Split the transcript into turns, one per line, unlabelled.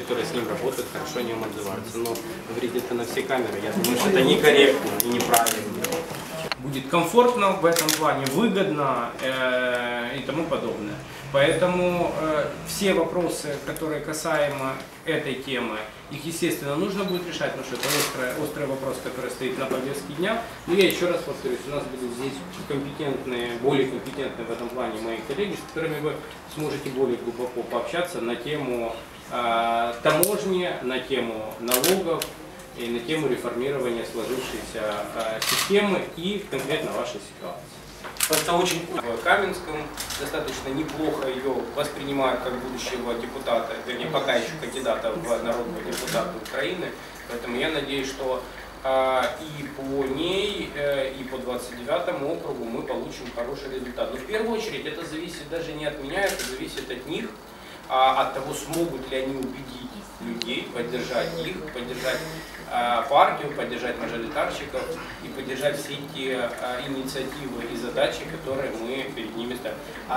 которые с ним работают, хорошо о нем отзываются. Но говорить это на все камеры, я думаю, что это некорректно и неправильно.
Будет комфортно в этом плане, выгодно и тому подобное. Поэтому все вопросы, которые касаемо этой темы, их, естественно, нужно будет решать, потому что это острый вопрос, который стоит на повестке дня. Но я еще раз повторюсь, у нас будут здесь компетентные, более компетентные в этом плане мои коллеги, с которыми вы сможете более глубоко пообщаться на тему таможни, на тему налогов и на тему реформирования сложившейся системы и конкретно вашей ситуации.
Это очень в Каменском достаточно неплохо ее воспринимают как будущего депутата, вернее, пока еще кандидата в народного депутата Украины. Поэтому я надеюсь, что и по ней, и по 29-му округу мы получим хороший результат. Но в первую очередь это зависит даже не от меня, это зависит от них, от того, смогут ли они убедить людей, поддержать их, поддержать партию, поддержать мажоритарщиков и поддержать все те инициативы и задачи, которые мы перед ними ставим.